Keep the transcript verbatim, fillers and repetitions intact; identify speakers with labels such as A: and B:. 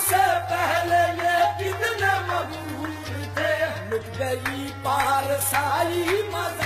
A: से पहले ये कितने मगरूर थे, लुट गई पारसाई मज़ार